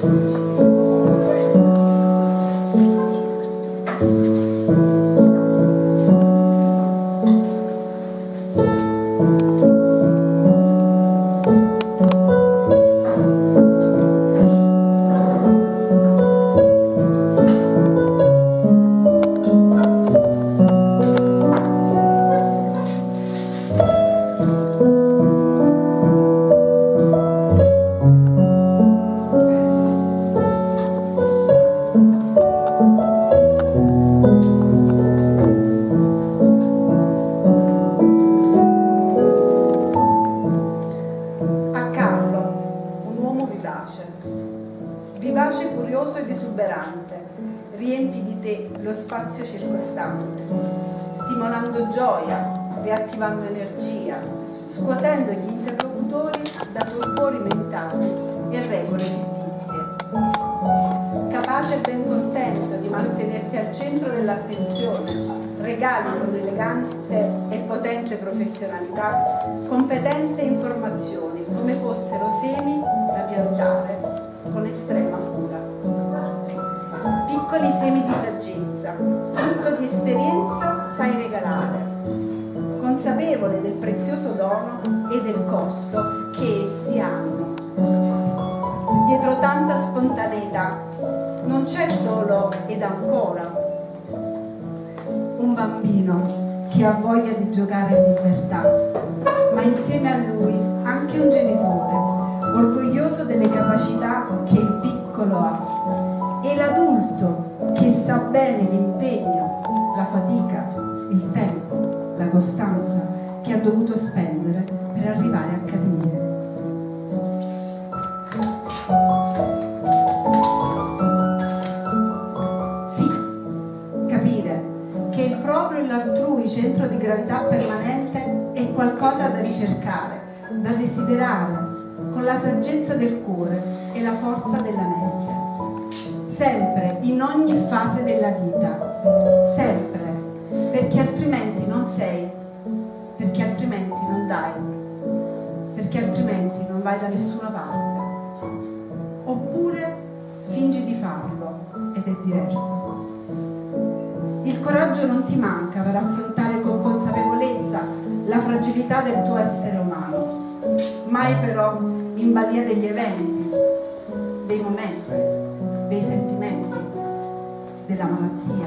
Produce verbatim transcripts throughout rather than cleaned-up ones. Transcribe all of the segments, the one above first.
Vivace, curioso ed esuberante, riempi di te lo spazio circostante, stimolando gioia, riattivando energia, scuotendo gli interlocutori da torpori mentali e regole fittizie. Capace e ben contento di mantenerti al centro dell'attenzione, regali con elegante e potente professionalità, competenze e informazioni come fossero semi da piantare con estrema cura. Piccoli semi di saggezza, frutto di esperienza, sai regalare, consapevole del prezioso dono e del costo che essi hanno. Dietro tanta spontaneità non c'è solo ed ancora un bambino che ha voglia di giocare in libertà, ma insieme a lui anche un genitore orgoglioso delle capacità che il piccolo ha, e l'adulto che sa bene l'impegno, la fatica, il tempo, la costanza che ha dovuto spendere per arrivare a capire. Sì, capire che il proprio e l'altrui centro di gravità permanente è qualcosa da ricercare, da desiderare, con la saggezza del cuore e la forza della mente, sempre, in ogni fase della vita, sempre, perché altrimenti non sei, perché altrimenti non dai, perché altrimenti non vai da nessuna parte, oppure fingi di farlo ed è diverso. Il coraggio non ti manca per affrontare con consapevolezza la fragilità del tuo essere umano, mai però in balia degli eventi, dei momenti, dei sentimenti, della malattia.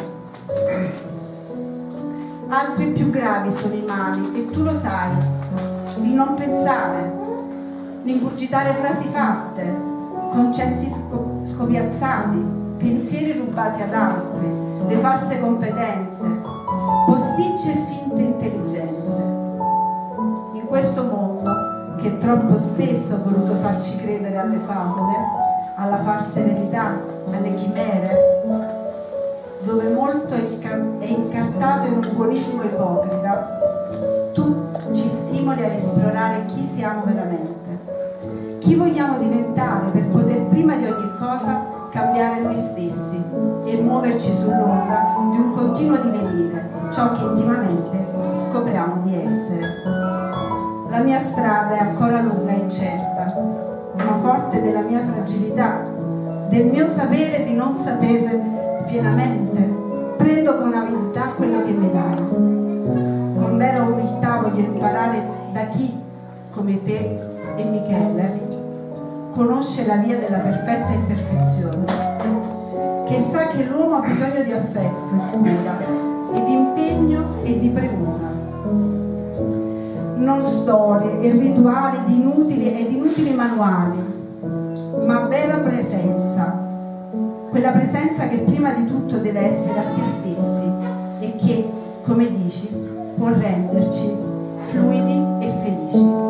Altri più gravi sono i mali e tu lo sai, il non pensare, l'ingurgitare frasi fatte, concetti scopiazzati, pensieri rubati ad altri, le false competenze, posticce e finte intelligenze. In questo mondo che troppo spesso ha voluto farci credere alle favole, alla falsa verità, alle chimere, dove molto è incartato in un buonismo ipocrita, tu ci stimoli a esplorare chi siamo veramente, chi vogliamo diventare per poter prima di ogni cosa cambiare noi stessi e muoverci sull'onda di un continuo divenire, ciò che intimamente scopriamo di essere. La mia strada è ancora lunga e incerta, ma forte della mia fragilità, del mio sapere di non sapere pienamente, prendo con avidità quello che mi dai. Con vera umiltà voglio imparare da chi, come te e Michele, conosce la via della perfetta imperfezione, che sa che l'uomo ha bisogno di affetto, cura, e di impegno e di premura. Non storie e rituali di inutili ed inutili manuali, ma vera presenza, quella presenza che prima di tutto deve essere a se stessi e che, come dici, può renderci fluidi e felici.